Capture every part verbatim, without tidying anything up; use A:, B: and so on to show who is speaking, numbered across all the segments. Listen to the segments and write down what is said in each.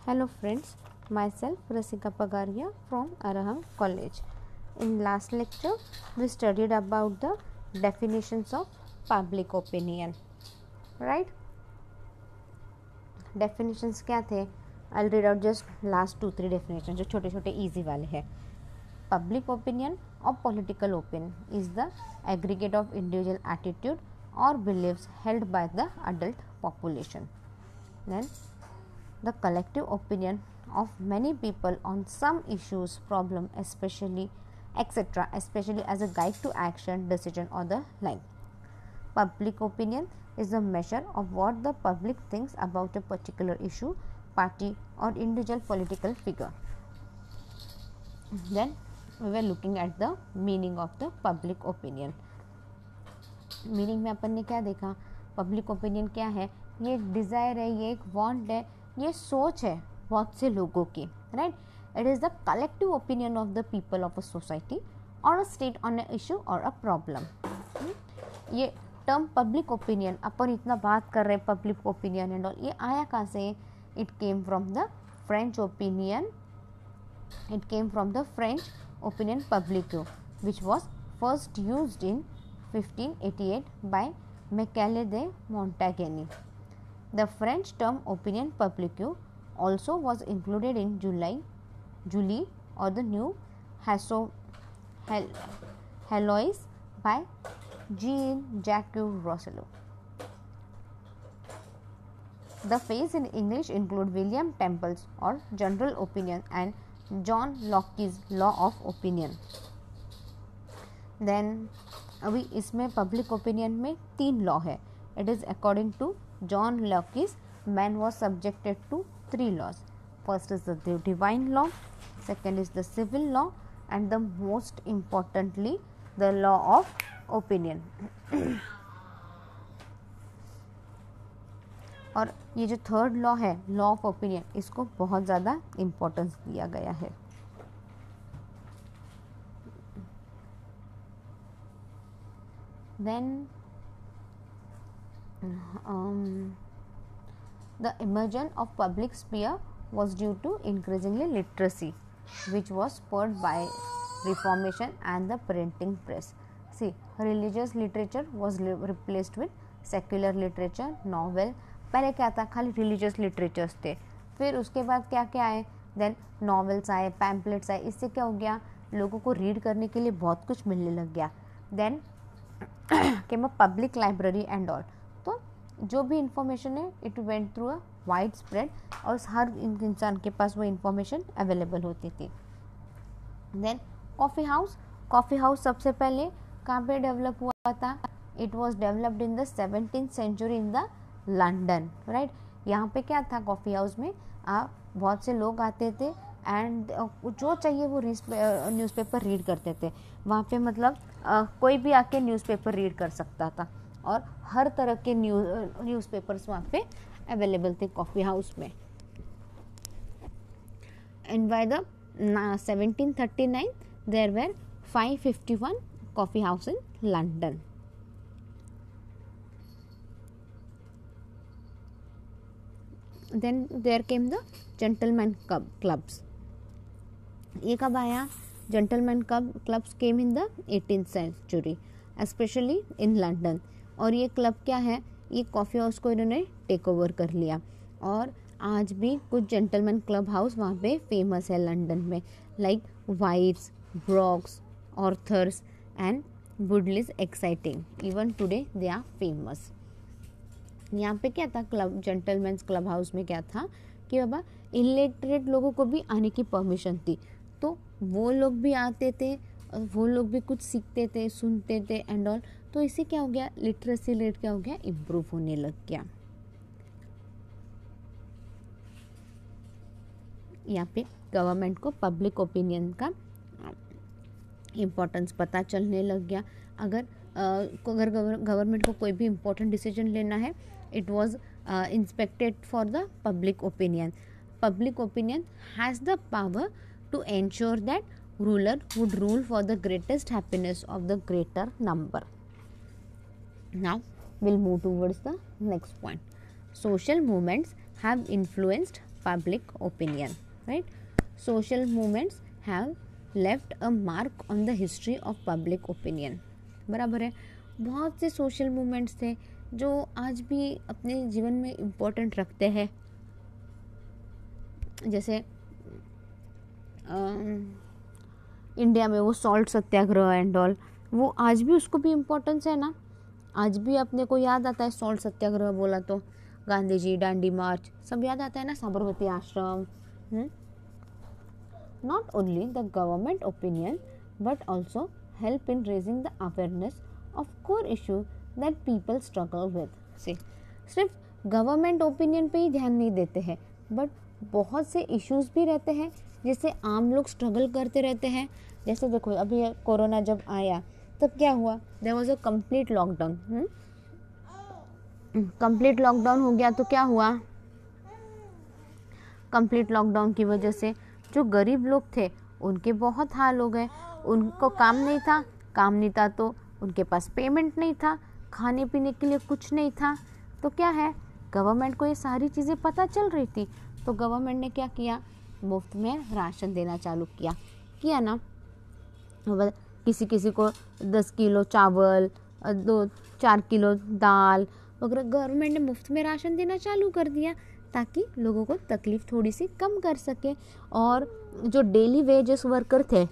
A: Hello friends, myself Rasika Pagaria from Araham College. In last lecture, we studied about the definitions of public opinion. Right? Definitions क्या थे? I'll read out just last two three definitions जो छोटे छोटे easy वाले हैं. Public opinion or political opinion is the aggregate of individual attitude or beliefs held by the adult population. Then the collective opinion of many people on some issues, problem, especially etc., especially as a guide to action, decision or the like. Public opinion is a measure of what the public thinks about a particular issue, party or individual political figure. Then we were looking at the meaning of the public opinion. Meaning में अपन ने क्या देखा? Public opinion क्या है? ये एक desire है, ये एक वांट है, ये सोच है बहुत से लोगों की. Right, it is the collective opinion of the people of a society और a state on a issue और अ प्रॉब्लम. ये टर्म पब्लिक ओपिनियन अपन इतना बात कर रहे हैं पब्लिक ओपिनियन एंड ऑल, ये आया कहाँ से? It came from the French opinion it came from the French opinion public which was first used in fifteen eighty-eight by Michele de Montaigne. The French term opinion publique also was included in July, Julie or the New Heloise by Jean-Jacques Rousseau. The phrase in English include William Temple's or general opinion and John Locke's law of opinion. Then अभी इसमें public opinion में तीन law है. It is according to John Locke's man was subjected to three laws. First is the divine law, second is the civil law and the most importantly the law of opinion. और ये जो third law है, law of opinion, इसको बहुत ज़्यादा importance दिया गया है. Then um, the emergence of public sphere was due to increasingly literacy, which was spurred by Reformation and the printing press. See, religious literature was replaced with secular literature, novel. पहले क्या था? खाली religious literatures थे. फिर उसके बाद क्या क्या आए? Then novels आए, pamphlets आए. इससे क्या हो गया? लोगों को रीड करने के लिए बहुत कुछ मिलने लग गया. Then came a public library and all. तो जो भी इंफॉर्मेशन है it went through a wide spread और हर इंसान के पास वो इंफॉर्मेशन अवेलेबल होती थी. Then coffee house. Coffee house सबसे पहले कहाँ पे डेवलप हुआ था? It was developed in the seventeen century in the London. Right, यहाँ पे क्या था? कॉफ़ी हाउस में आ, बहुत से लोग आते थे एंड जो चाहिए वो न्यूज़पेपर रीड करते थे. वहाँ पे मतलब uh, कोई भी आके न्यूज़पेपर रीड कर सकता था और हर तरह के न्यूज़ न्यूज़पेपर्स वहाँ पे अवेलेबल थे कॉफ़ी हाउस में. And by the seventeen thirty nine there were five fifty one coffee house in London. Then there came the gentleman clubs. ये कब आया? Gentleman clubs came in the eighteenth century, especially in London. और ये club क्या है? ये coffee house को इन्होंने टेक ओवर कर लिया और आज भी कुछ जेंटलमैन क्लब हाउस वहाँ पे फेमस है लंदन में, like White's, Brooks, Arthur's and Woodleys exciting. Even today they are famous. यहाँ पे क्या था? क्लब जेंटलमैन्स क्लब हाउस में क्या था कि बाबा इलिटरेट लोगों को भी आने की परमिशन थी, तो वो लोग भी आते थे, वो लोग भी कुछ सीखते थे, सुनते थे एंड ऑल. तो इससे क्या हो गया? लिटरेसी रेट क्या हो गया? इम्प्रूव होने लग गया. यहाँ पे गवर्नमेंट को पब्लिक ओपिनियन का इम्पोर्टेंस पता चलने लग गया. अगर Uh, अगर गवर्नमेंट को कोई भी इम्पोर्टेंट डिसीजन लेना है, it was inspected for the public opinion. Public opinion has the power to ensure that ruler would rule for the greatest happiness of the greater number. Now will move towards the next point. Social movements have influenced public opinion, right? Social movements have left a mark on the history of public opinion. बराबर है. बहुत से social movements थे जो आज भी अपने जीवन में इम्पोर्टेंट रखते हैं. जैसे इंडिया में वो सॉल्ट सत्याग्रह एंड ऑल, वो आज भी उसको भी इम्पोर्टेंस है ना. आज भी अपने को याद आता है सॉल्ट सत्याग्रह बोला तो गांधी जी, डांडी मार्च सब याद आता है ना, Sabarmati Ashram. Not only the government opinion but also help in raising the awareness of core issue that people struggle with. से सिर्फ गवर्नमेंट ओपिनियन पे ही ध्यान नहीं देते हैं, बट बहुत से इश्यूज भी रहते हैं जिससे आम लोग स्ट्रगल करते रहते हैं. जैसे देखो अभी कोरोना जब आया तब क्या हुआ, there was a complete lockdown. Complete lockdown हो गया तो क्या हुआ, कंप्लीट लॉकडाउन की वजह से जो गरीब लोग थे उनके बहुत हाल हो गए. उनको काम नहीं था, काम नहीं था तो उनके पास पेमेंट नहीं था, खाने पीने के लिए कुछ नहीं था. तो क्या है, गवर्नमेंट को ये सारी चीज़ें पता चल रही थी, तो गवर्नमेंट ने क्या किया, मुफ्त में राशन देना चालू किया किया ना. किसी किसी को दस किलो चावल, दो चार किलो दाल वगैरह गवर्नमेंट ने मुफ्त में राशन देना चालू कर दिया ताकि लोगों को तकलीफ़ थोड़ी सी कम कर सके. और जो डेली वेजेस वर्कर थे,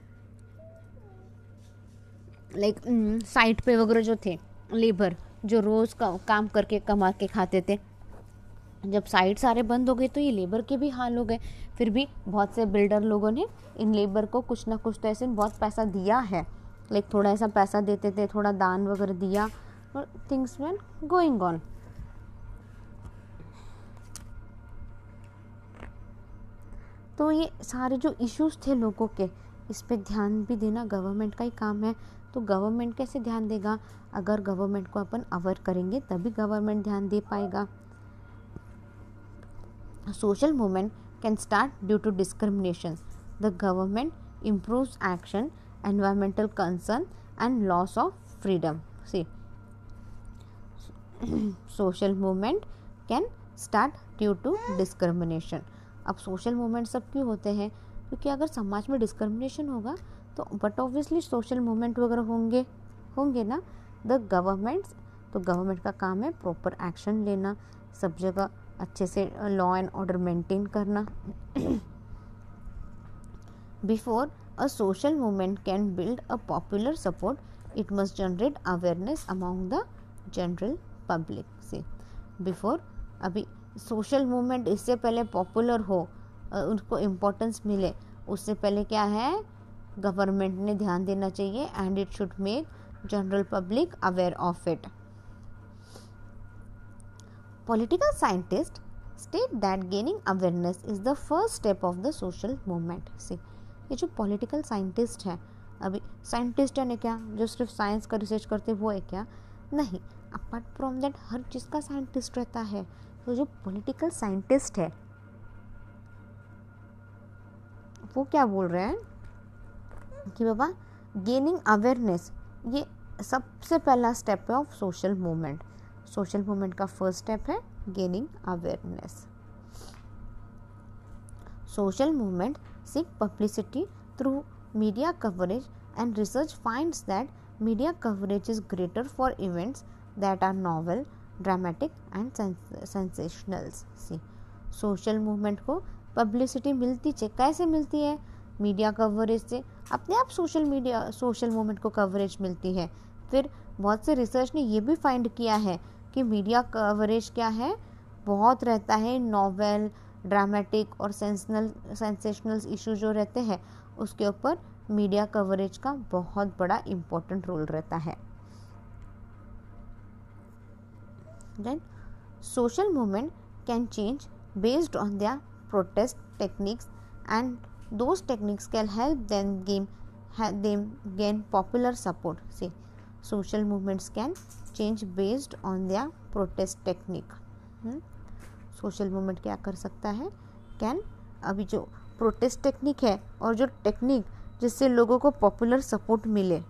A: लाइक साइट पे वगैरह जो थे लेबर, जो रोज़ का काम करके कमा के खाते थे, जब साइट सारे बंद हो गए तो ये लेबर के भी हाल हो गए. फिर भी बहुत से बिल्डर लोगों ने इन लेबर को कुछ ना कुछ तो ऐसे बहुत पैसा दिया है, लाइक थोड़ा ऐसा पैसा देते थे, थोड़ा दान वगैरह दिया, और थिंग्स वेन गोइंग ऑन. तो ये सारे जो इश्यूज थे लोगों के, इस पे ध्यान भी देना गवर्नमेंट का ही काम है. तो गवर्नमेंट कैसे ध्यान देगा, अगर गवर्नमेंट को अपन अवेयर करेंगे तभी गवर्नमेंट ध्यान दे पाएगा. Social movement can start due to discrimination. The government improves action, environmental concern and loss of freedom. See, social movement can start due to discrimination. अब सोशल मूवमेंट सब क्यों होते हैं, क्योंकि अगर समाज में डिस्क्रिमिनेशन होगा तो बट ऑब्वियसली सोशल मूवमेंट वगैरह होंगे होंगे ना. द गवर्नमेंट्स, तो गवर्नमेंट का काम है प्रॉपर एक्शन लेना, सब जगह अच्छे से लॉ एंड ऑर्डर मेंटेन करना. Before a social movement can build a popular support, it must generate awareness among the general public. से बिफोर, अभी सोशल मूवमेंट इससे पहले पॉपुलर हो, उनको इम्पोर्टेंस मिले, उससे पहले क्या है, गवर्नमेंट ने ध्यान देना चाहिए and it should make general public aware of it. Political scientists state that gaining awareness is the first step of the social movement. See, ये जो political scientist है, अभी scientist यानी क्या, जो सिर्फ साइंस का रिसर्च करते वो है क्या, नहीं. अपार्ट फ्रॉम दैट हर चीज़ का साइंटिस्ट रहता है. तो जो political scientist है वो क्या बोल रहे हैं कि बाबा गेनिंग अवेयरनेस ये सबसे पहला स्टेप है of social movement. Social movement का फर्स्ट स्टेप है gaining awareness. Social movement seek publicity through media coverage and research finds that media coverage is greater for events that are novel, dramatic and sensationals. See, social movement को publicity मिलती है, कैसे मिलती है, media coverage से. अपने आप social media social movement को कवरेज मिलती है. फिर बहुत से रिसर्च ने ये भी फाइंड किया है कि मीडिया कवरेज क्या है, बहुत रहता है, नॉवेल, ड्रामेटिक और सेंसनल सेंसेशनल इशू जो रहते हैं उसके ऊपर मीडिया कवरेज का बहुत बड़ा इम्पोर्टेंट रोल रहता है. Then social movement can change based on their protest techniques and those techniques can help them gain them gain popular support. से social movements can change based on their protest technique. Social movement क्या कर सकता है, can, अभी जो protest technique है और जो टेक्निक जिससे लोगों को पॉपुलर सपोर्ट मिले,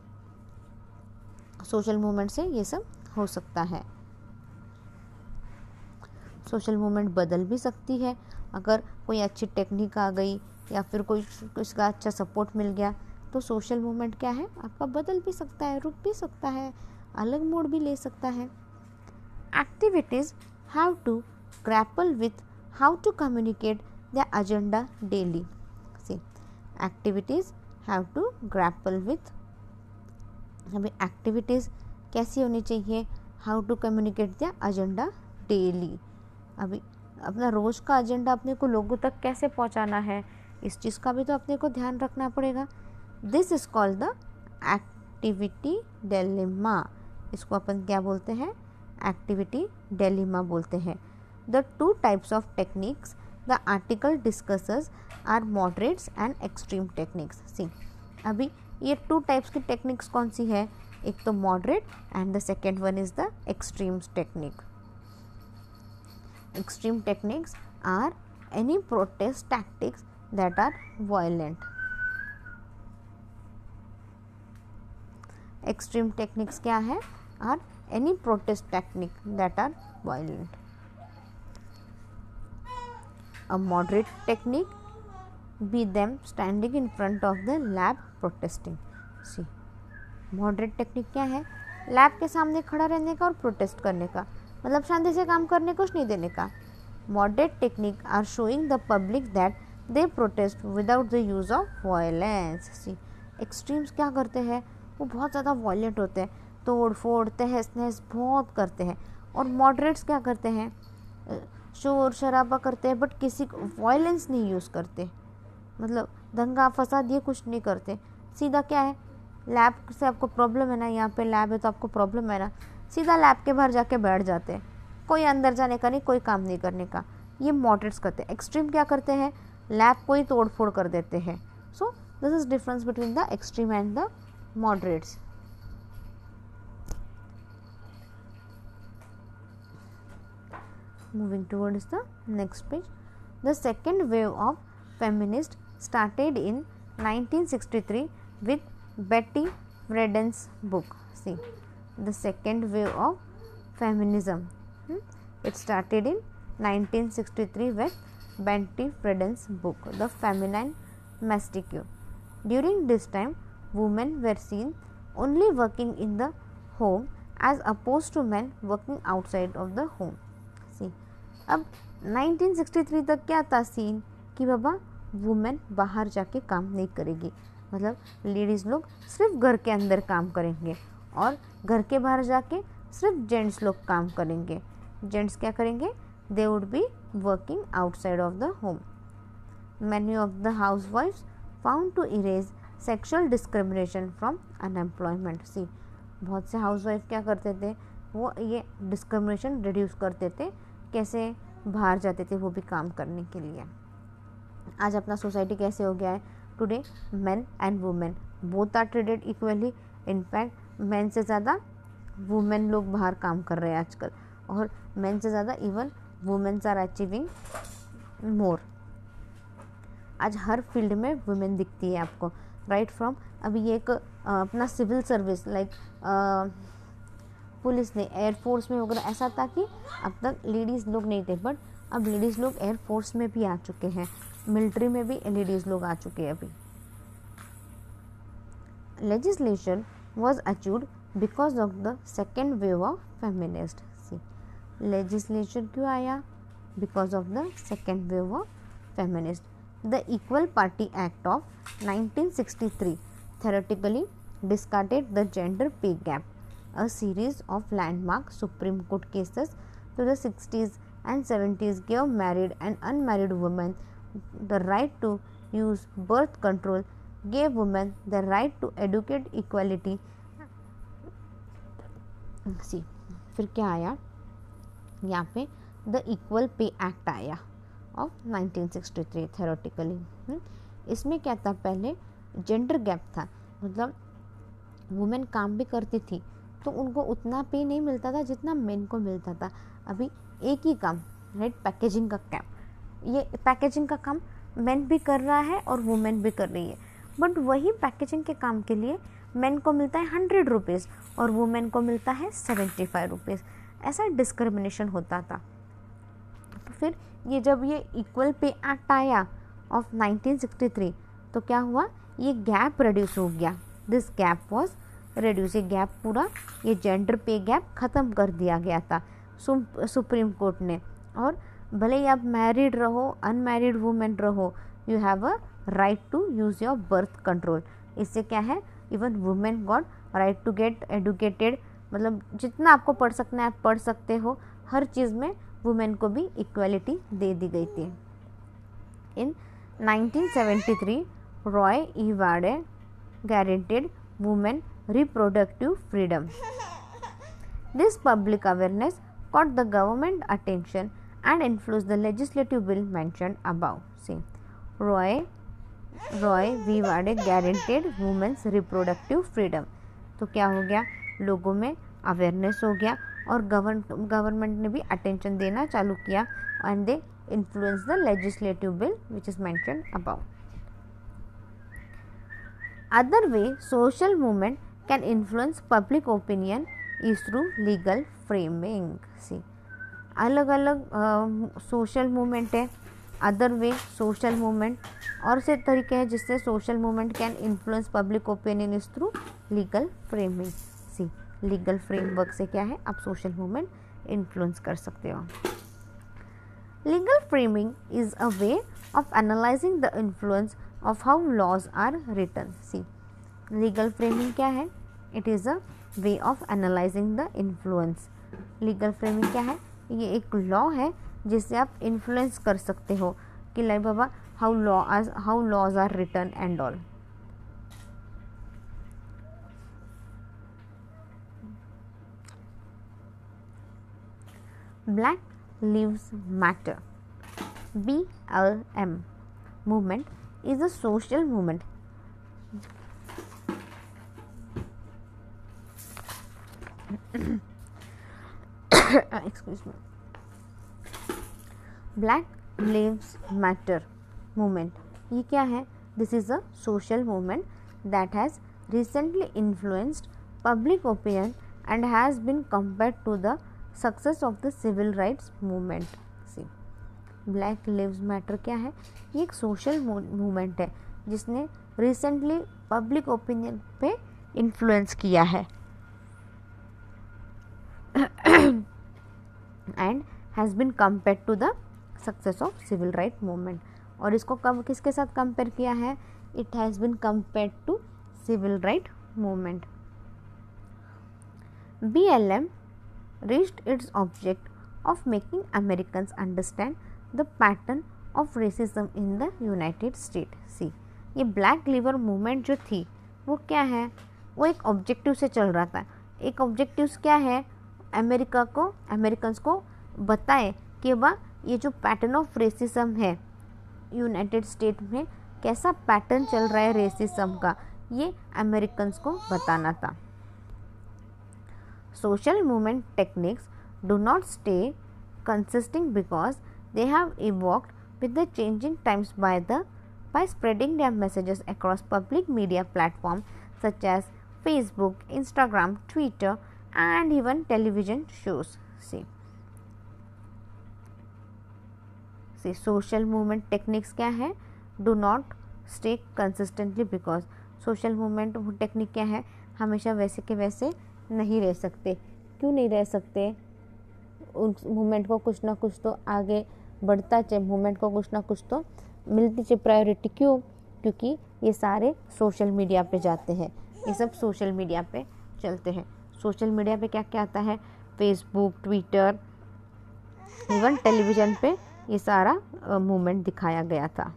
A: सोशल मूवमेंट से ये सब हो सकता है. सोशल मूवमेंट बदल भी सकती है। अगर कोई अच्छी टेक्निक आ गई या फिर कोई उसका अच्छा सपोर्ट मिल गया तो सोशल मूवमेंट क्या है आपका बदल भी सकता है, रुक भी सकता है, अलग मोड़ भी ले सकता है। Activities have to grapple with how to communicate the agenda daily. See activities have to grapple with, अभी एक्टिविटीज़ कैसी होनी चाहिए, how to communicate the agenda daily. अभी अपना रोज़ का एजेंडा अपने को लोगों तक कैसे पहुंचाना है, इस चीज़ का भी तो अपने को ध्यान रखना पड़ेगा। This is called the activity dilemma. इसको अपन क्या बोलते हैं, एक्टिविटी डिलेमा बोलते हैं। The two types of techniques the article discusses are moderates and extreme techniques. See अभी ये टू टाइप्स की टेक्निक्स कौन सी है, एक तो moderate and the second one is the extremes technique. Extreme techniques are any protest tactics that are violent. Extreme techniques क्या है, are any protest technique that are violent. A moderate technique be them standing in front of the lab protesting। See moderate technique क्या है, lab के सामने खड़ा रहने का और प्रोटेस्ट करने का, मतलब शांति से काम करने कुछ नहीं देने का। Moderate technique are showing the public that they protest without the use of violence. See extremes क्या करते हैं, वो बहुत ज़्यादा वायलेंट होते हैं, तोड़ फोड़ तहस नहस बहुत करते हैं। और मॉडरेट्स क्या करते हैं, शोर शराबा करते हैं बट किसी को वायलेंस नहीं यूज़ करते, मतलब दंगा फसाद ये कुछ नहीं करते। सीधा क्या है, लैब से आपको प्रॉब्लम है ना, यहाँ पे लैब है तो आपको प्रॉब्लम है ना, सीधा लैब के बाहर जाके बैठ जाते हैं, कोई अंदर जाने का नहीं, कोई काम नहीं करने का। ये मॉडरेट्स करते हैं। एक्सट्रीम क्या करते हैं, लैब को ही तोड़ फोड़ कर देते हैं। So this is difference between the extreme and the moderates. Moving towards the next page, the second wave of feminist started in nineteen sixty-three with Betty Friedan's book. See, the second wave of feminism, hmm? it started in nineteen sixty-three with Betty Friedan's book, The Feminine Mystique. During this time, women were seen only working in the home as opposed to men working outside of the home. अब nineteen sixty three तक क्या था scene कि बाबा women बाहर जाके काम नहीं करेगी, मतलब लेडीज़ लोग सिर्फ घर के अंदर काम करेंगे और घर के बाहर जाके सिर्फ जेंट्स लोग काम करेंगे। जेंट्स क्या करेंगे, they would be working outside of the home. Many of the house wifes found to erase sexual discrimination from unemployment. See बहुत से हाउस वाइफ क्या करते थे, वो ये डिस्क्रिमिनेशन रिड्यूस करते थे, कैसे बाहर जाते थे वो भी काम करने के लिए। आज अपना सोसाइटी कैसे हो गया है, today men and women both are treated equally. In fact men से ज़्यादा वुमेन लोग बाहर काम कर रहे हैं आजकल, और मेन से ज़्यादा even womens are achieving more. आज हर फील्ड में वुमेन दिखती है आपको, राइट फ्रॉम अभी ये एक अपना सिविल सर्विस लाइक पुलिस ने, एयरफोर्स में वगैरह ऐसा था कि अब तक लेडीज़ लोग नहीं थे, बट अब लेडीज़ लोग एयरफोर्स में भी आ चुके हैं, मिलिट्री में भी लेडीज़ लोग आ चुके हैं अभी। Legislation was achieved because of the second wave of feminist. See legislation क्यों आया, because of the second wave of feminist. The equal party act of nineteen sixty three theoretically discarded the gender pay gap. A series of landmark Supreme Court cases to the sixties and seventies gave married and unmarried women the right to use birth control, gave women the right to educate equality. See, फिर क्या आया यहाँ पे, the equal pay act आया of nineteen sixty three theoretically। इसमें क्या था, पहले जेंडर गैप था, मतलब वुमेन काम भी करती थी तो उनको उतना पे नहीं मिलता था जितना मेन को मिलता था। अभी एक ही काम, राइट, पैकेजिंग का काम, ये पैकेजिंग का काम मेन भी कर रहा है और वुमेन भी कर रही है, बट वही पैकेजिंग के काम के लिए मेन को मिलता है हंड्रेड रुपीज़ और वुमेन को मिलता है सेवेंटी फाइव रुपीज़। ऐसा डिस्क्रिमिनेशन होता था। फिर ये जब ये इक्वल पे एक्ट आया ऑफ नाइनटीन सिक्सटी थ्री तो क्या हुआ, ये गैप रिड्यूस हो गया, दिस गैप वॉज रिड्यूस, ये गैप पूरा, ये जेंडर पे गैप ख़त्म कर दिया गया था सुप्रीम कोर्ट ने। और भले ही आप मैरिड रहो, अनमैरिड वुमेन रहो, you have a right to use your birth control. इससे क्या है, even women got right to get educated, मतलब जितना आपको पढ़ सकना है आप पढ़ सकते हो, हर चीज़ में वुमेन को भी इक्वलिटी दे दी गई थी। In nineteen seventy three Roe ई Wade guaranteed women reproductive freedom. This public awareness caught the government attention and influenced the legislative bill mentioned above. See, Roy Roy v. Wade guaranteed women's reproductive freedom. तो क्या हो गया, लोगों में awareness हो गया और गवर्नमेंट ने भी अटेंशन देना चालू किया and they influence the legislative bill which is mentioned above. Other way social movement can influence public opinion is through legal framing. See, अलग अलग सोशल मूवमेंट है, अदर वे सोशल मूवमेंट और से तरीके हैं जिससे social movement can influence public opinion is through legal framing. See, legal framework से क्या है, आप सोशल मूवमेंट इन्फ्लुएंस कर सकते हो. Legal framing is a way of analyzing the influence of how laws are written. See, legal framing क्या है, it is a way of analyzing the influence. legal framing क्या है, ये एक law है जिससे आप influence कर सकते हो कि लाइक बाबा how laws how laws are written and all. Black Lives Matter B L M movement is a social movement excuse me Black Lives Matter movement ये क्या है, this is a social movement that has recently influenced public opinion and has been compared to the success of the civil rights movement. See, black lives matter क्या है, ये एक social movement है जिसने recently public opinion पे influence किया है and has been compared to the success of civil right movement. और इसको कब किसके साथ कंपेयर किया है, it has been compared to civil right movement. B L M reached its object of making Americans understand the pattern of racism in the United States. See, ये black lives movement जो थी वो क्या है, वो एक ऑब्जेक्टिव से चल रहा था. एक ऑब्जेक्टिव क्या है, अमेरिका को अमेरिकन्स को बताए कि वाह ये जो पैटर्न ऑफ रेसिज्म है यूनाइटेड स्टेट में, कैसा पैटर्न चल रहा है रेसिज्म का, ये अमेरिकन्स को बताना था. Social movement techniques do not stay consistent because they have evolved with the changing times by the by spreading their messages across public media platforms such as Facebook, Instagram, Twitter, and even television shows. See, see social movement techniques क्या है, do not stay consistently because social movement technique क्या है, हमेशा वैसे के वैसे नहीं रह सकते. क्यों नहीं रह सकते, उस मूवमेंट को कुछ ना कुछ तो आगे बढ़ता चाहिए, मूवमेंट को कुछ ना कुछ तो मिलती चाहिए प्रायोरिटी. क्यों, क्योंकि ये सारे सोशल मीडिया पे जाते हैं, ये सब सोशल मीडिया पे चलते हैं. सोशल मीडिया पे क्या क्या आता है, फेसबुक, ट्विटर, इवन टेलीविज़न पे ये सारा मूवमेंट दिखाया गया था.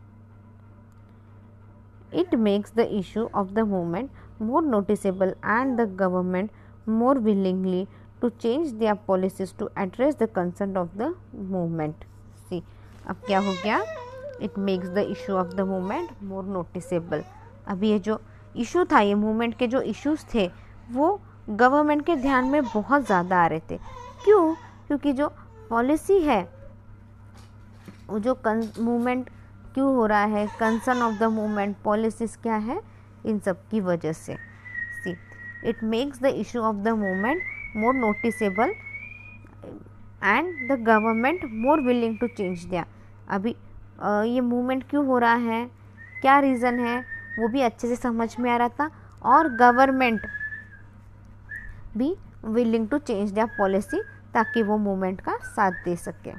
A: It makes the issue of the movement more noticeable and the government more willingly to change their policies to address the concern of the movement. See, अब क्या हो गया, it makes the issue of the movement more noticeable. अभी ये जो issue था, ये movement के जो इश्यूज थे वो गवर्नमेंट के ध्यान में बहुत ज़्यादा आ रहे थे. क्यों, क्योंकि जो पॉलिसी है, वो जो मूवमेंट क्यों हो रहा है, concern of the movement, policies क्या है, इन सब की वजह से. See, it makes the issue of the movement more noticeable and the government more willing to change दिया। अभी आ, ये मूवमेंट क्यों हो रहा है, क्या रीज़न है, वो भी अच्छे से समझ में आ रहा था और गवर्नमेंट भी विलिंग टू चेंज दिया पॉलिसी ताकि वो मूवमेंट का साथ दे सके।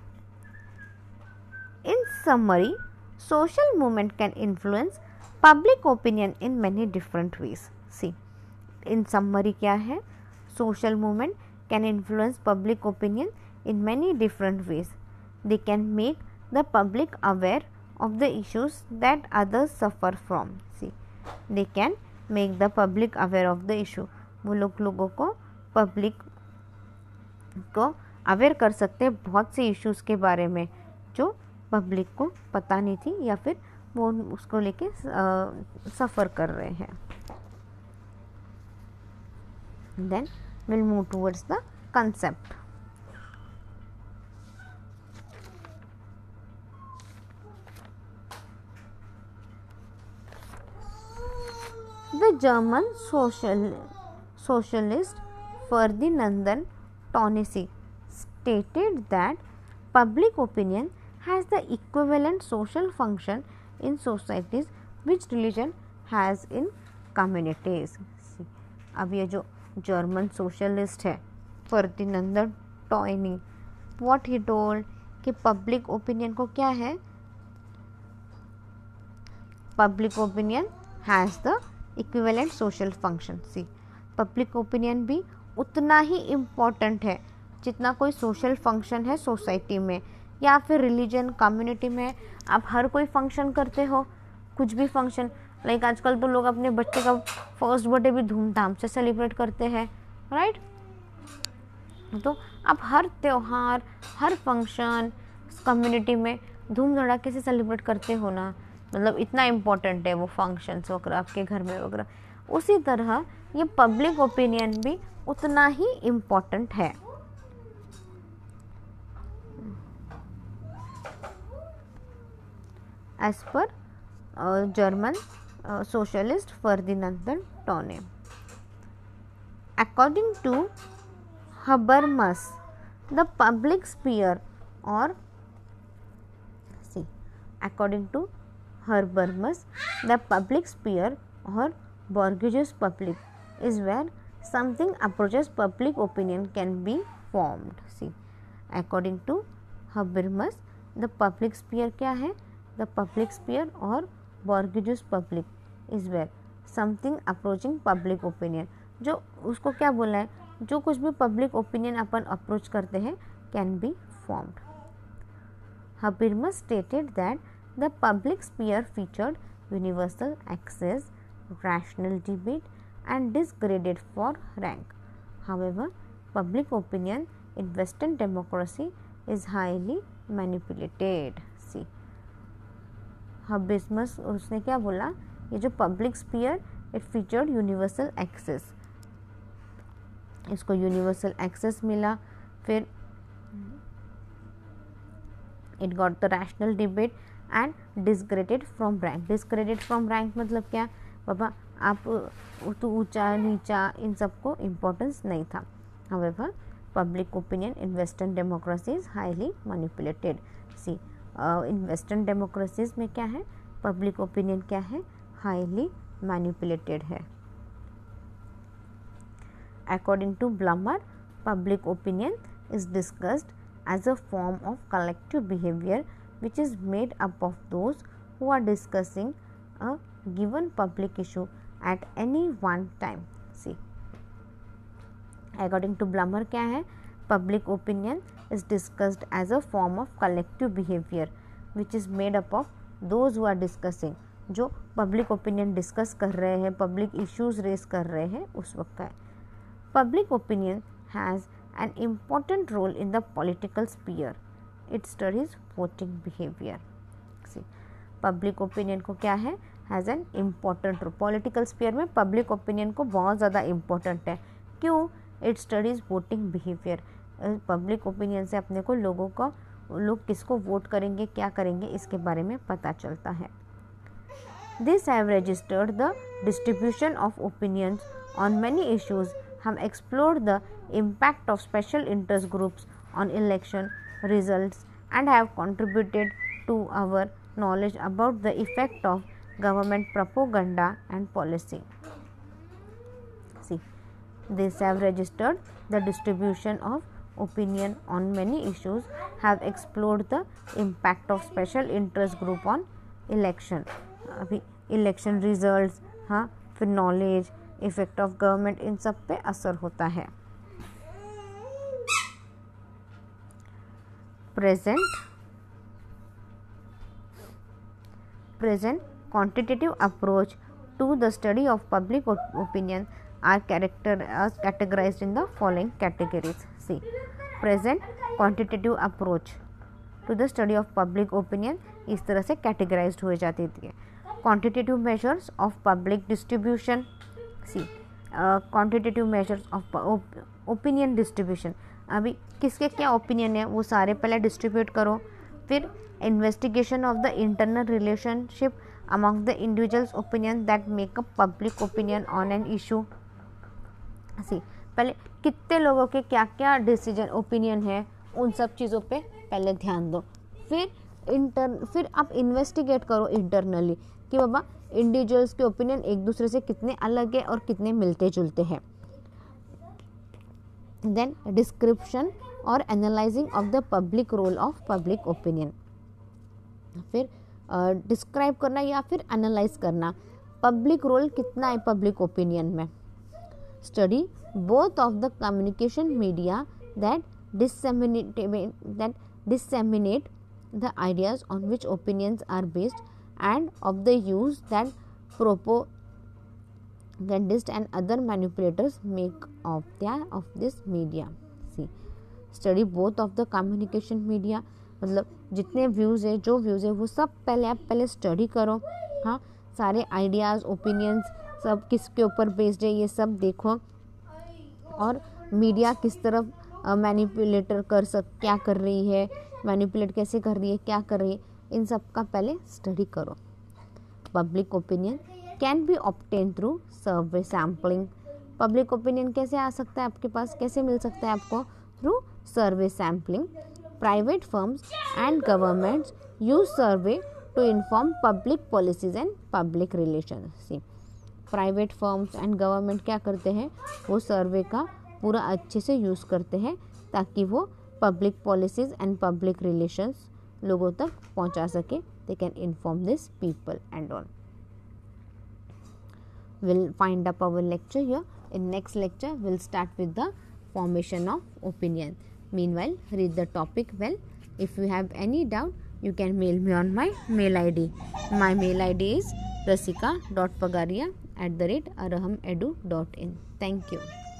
A: In summary, social movement can influence public opinion in many different ways. See, in summary क्या है, social movement can influence public opinion in many different ways. They can make the public aware of the issues that others suffer from. See, they can make the public aware of the issue. वो लोग लोगों को public को aware कर सकते हैं बहुत से इश्यूज़ के बारे में जो पब्लिक को पता नहीं थी या फिर वो उसको लेके सफ़र कर रहे हैं। Then will move towards the concept. The German social socialist Ferdinand Tönnies stated that public opinion has the equivalent social function in societies which religion has in communities. अब ये जो जर्मन सोशलिस्ट है Ferdinand Tönnies, what he told कि public opinion को क्या है, public opinion has the equivalent social function. See, public opinion भी उतना ही इम्पॉर्टेंट है जितना कोई सोशल फंक्शन है सोसाइटी में या फिर रिलीजन कम्युनिटी में। आप हर कोई फंक्शन करते हो, कुछ भी फंक्शन, लाइक आजकल तो लोग अपने बच्चे का फर्स्ट बर्थडे भी धूमधाम से सेलिब्रेट करते हैं, राइट। तो आप हर त्यौहार, हर फंक्शन कम्युनिटी में धूम धड़ाके से सेलिब्रेट करते हो ना, मतलब इतना इम्पोर्टेंट है वो फंक्शंस वगैरह आपके घर में वगैरह। उसी तरह ये पब्लिक ओपिनियन भी उतना ही इम्पोर्टेंट है। As per German socialist Ferdinand Tönnies. According to Habermas, the public sphere or see, according to Habermas, the public sphere or bourgeois public is where something approaches public opinion can be formed. See, according to Habermas, the public sphere क्या है? The public sphere or bourgeois public is where something approaching public opinion, जो उसको क्या बोला है, जो कुछ भी पब्लिक ओपिनियन अपन अप्रोच करते हैं can be formed. Habermas stated that the public sphere featured universal access, rational debate and is graded for rank. However, public opinion in Western democracy is highly manipulated. See, Habermas उसने क्या बोला, ये जो public sphere it featured universal access, इसको universal access मिला, फिर it got the rational debate and disgraded from rank. Disgraded from rank मतलब क्या बाबा, आप तो ऊंचा नीचा इन सबको इम्पोर्टेंस नहीं था। However public opinion in western democracy is highly manipulated. See, in western democracies में क्या है, पब्लिक ओपिनियन क्या है, हाईली मैनिपुलेटेड है। According to Blumer, public opinion is discussed as a form of collective behavior which is made up of those who are discussing a given public issue at any one time. See, according to Blummer क्या है, public opinion is discussed as a form of collective behavior which is made up of those who are discussing, जो public opinion discuss कर रहे हैं, public issues raise कर रहे हैं उस वक्त का है। Public opinion has an important role in the political sphere. It studies voting behavior. See, public opinion को क्या है, has an important role. Political sphere में public opinion को बहुत ज़्यादा important है। क्यों? It studies voting behavior. Public opinion से अपने को लोगों का, लोग किसको वोट करेंगे, क्या करेंगे, इसके बारे में पता चलता है। This have registered the distribution of opinions on many issues. हम explore the impact of special interest groups on election results and have contributed to our knowledge about the effect of government propaganda and policy. See, these have registered the distribution of opinion on many issues, have explored the impact of special interest group on election. अभी election results, हाँ, फिर knowledge, effect of government, इन सब पे असर होता है. Present present quantitative approach to the study of public opinion are character are categorized in the following categories. See, present quantitative approach to the study of public opinion इस तरह से categorized हो जाती है. Quantitative measures of public distribution. See, uh, quantitative measures of op- opinion distribution. अभी किसके क्या opinion है वो सारे पहले डिस्ट्रीब्यूट करो. फिर investigation of the internal relationship among the individuals opinion that make up public opinion on an issue. See, पहले कितने लोगों के क्या क्या डिसीजन ओपिनियन है उन सब चीज़ों पे पहले ध्यान दो. फिर इंटर फिर आप इन्वेस्टिगेट करो इंटरनली कि बाबा इंडिविजुअल्स के ओपिनियन एक दूसरे से कितने अलग है और कितने मिलते जुलते हैं. देन डिस्क्रिप्शन और analyzing of the public role of public opinion. फिर डिस्क्राइब uh, करना या फिर एनालाइज करना पब्लिक रोल कितना है पब्लिक ओपिनियन में. Study both of the communication media that disseminate that disseminate the ideas on which opinions are based and of the use that propagandist and other manipulators make of the of this media. See, study both of the communication media मतलब जितने views है जो views है वो सब पहले आप पहले स्टडी करो. हाँ, सारे आइडियाज़ ओपिनियंस सब किसके ऊपर बेस्ड है ये सब देखो. और मीडिया किस तरफ मैनिपुलेटर कर सक क्या कर रही है, मैनिपुलेट कैसे कर रही है, क्या कर रही है, इन सब का पहले स्टडी करो. Public opinion can be obtain through survey sampling. Public opinion कैसे आ सकता है आपके पास, कैसे मिल सकता है आपको? Through survey sampling. Private firms and governments use survey to inform public policies and public relations. See, private firms and government क्या करते हैं, वो सर्वे का पूरा अच्छे से यूज़ करते हैं ताकि वो public policies and public relations लोगों तक पहुंचा सके. They can inform this people and all. We'll find up our lecture here. In next lecture, we'll start with the formation of opinion. Meanwhile, read the topic well. If you have any doubt, you can mail me on my mail I D. My mail I D is rasika dot pagaria at the rate arahamedu dot in. Thank you.